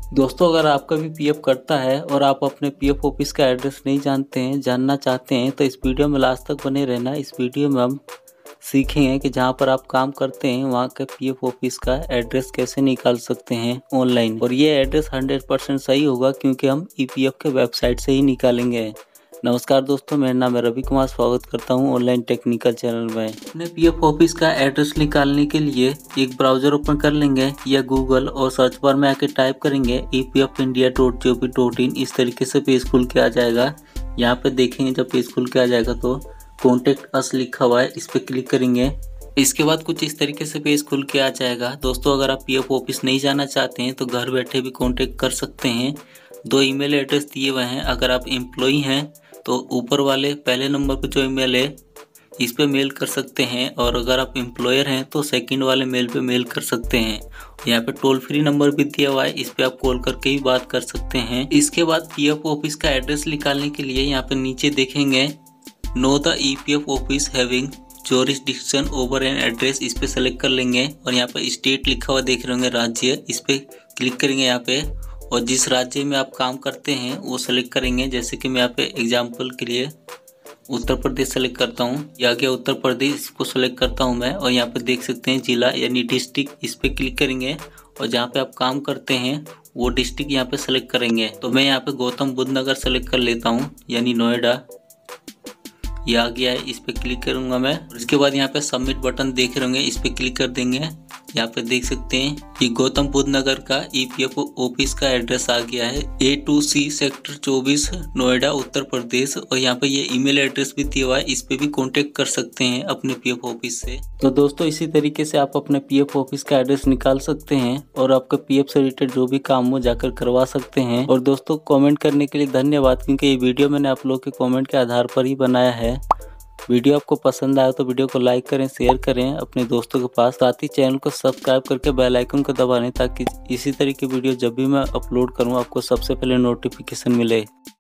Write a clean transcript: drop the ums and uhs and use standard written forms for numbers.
दोस्तों, अगर आपका भी पीएफ कटता है और आप अपने पीएफ ऑफिस का एड्रेस नहीं जानना चाहते हैं तो इस वीडियो में लास्ट तक बने रहना। इस वीडियो में हम सीखेंगे कि जहां पर आप काम करते हैं वहां का पीएफ ऑफिस का एड्रेस कैसे निकाल सकते हैं ऑनलाइन। और ये एड्रेस 100% सही होगा क्योंकि हम ईपीएफ के वेबसाइट से ही निकालेंगे। नमस्कार दोस्तों, मेरा नाम है रवि कुमार। स्वागत करता हूं ऑनलाइन टेक्निकल चैनल में। अपने पीएफ ऑफिस का एड्रेस निकालने के लिए एक ब्राउजर ओपन कर लेंगे या गूगल और सर्च बार में आके टाइप करेंगे epfindia.gov.in। इस तरीके से पेज खुल के आ जाएगा। यहाँ पे देखेंगे जब पेज खुल के आ जाएगा तो कॉन्टेक्ट अस लिखा हुआ है, इस पे क्लिक करेंगे। इसके बाद कुछ इस तरीके से पेज खुल के आ जाएगा। दोस्तों, अगर आप पीएफ ऑफिस नहीं जाना चाहते हैं तो घर बैठे भी कॉन्टेक्ट कर सकते हैं। 2 ईमेल एड्रेस दिए हुए हैं। अगर आप एम्प्लॉई हैं तो ऊपर वाले पहले नंबर पर जो ईमेल है इस पे मेल कर सकते हैं, और अगर आप एम्प्लॉयर हैं तो सेकंड वाले मेल पे मेल कर सकते हैं। यहाँ पे टोल फ्री नंबर भी दिया हुआ है, इस पे आप कॉल करके भी बात कर सकते हैं। इसके बाद पीएफ ऑफिस का एड्रेस निकालने के लिए यहाँ पे नीचे देखेंगे know the EPF office having jurisdiction over an address, इस पे सेलेक्ट कर लेंगे। और यहाँ पे स्टेट लिखा हुआ देख रहे होंगे, राज्य, इस पे क्लिक करेंगे यहाँ पे। और जिस राज्य में आप काम करते हैं वो सेलेक्ट करेंगे। जैसे कि मैं यहाँ पे एग्जाम्पल के लिए उत्तर प्रदेश सेलेक्ट करता हूँ। या गया उत्तर प्रदेश को सेलेक्ट करता हूँ मैं। और यहाँ पे देख सकते हैं जिला यानी डिस्ट्रिक्ट, इस पे क्लिक करेंगे। और जहाँ पे आप काम करते हैं वो डिस्ट्रिक्ट यहाँ पे सेलेक्ट करेंगे। तो मैं यहाँ पे गौतम बुद्ध नगर सेलेक्ट कर लेता हूँ यानी नोएडा। ये आ गया है, इस पे क्लिक करूंगा मैं। इसके बाद यहाँ पे सबमिट बटन देख रहे होंगे, इस पे क्लिक कर देंगे। यहाँ पे देख सकते हैं कि गौतम बुद्ध नगर का ईपीएफ ऑफिस का एड्रेस आ गया है, A2C सेक्टर 24 नोएडा उत्तर प्रदेश। और यहाँ पे ये ईमेल एड्रेस भी दिया हुआ है, इस पे भी कांटेक्ट कर सकते हैं अपने पीएफ ऑफिस से। तो दोस्तों, इसी तरीके से आप अपने पीएफ ऑफिस का एड्रेस निकाल सकते हैं और आपका पीएफ से रिलेटेड जो भी काम हो जाकर करवा सकते हैं। और दोस्तों, कॉमेंट करने के लिए धन्यवाद, क्योंकि ये वीडियो मैंने आप लोग के कॉमेंट के आधार पर ही बनाया है। वीडियो आपको पसंद आया तो वीडियो को लाइक करें, शेयर करें अपने दोस्तों के पास। साथ ही चैनल को सब्सक्राइब करके बेल आइकन को दबा लें ताकि इसी तरह की वीडियो जब भी मैं अपलोड करूं आपको सबसे पहले नोटिफिकेशन मिले।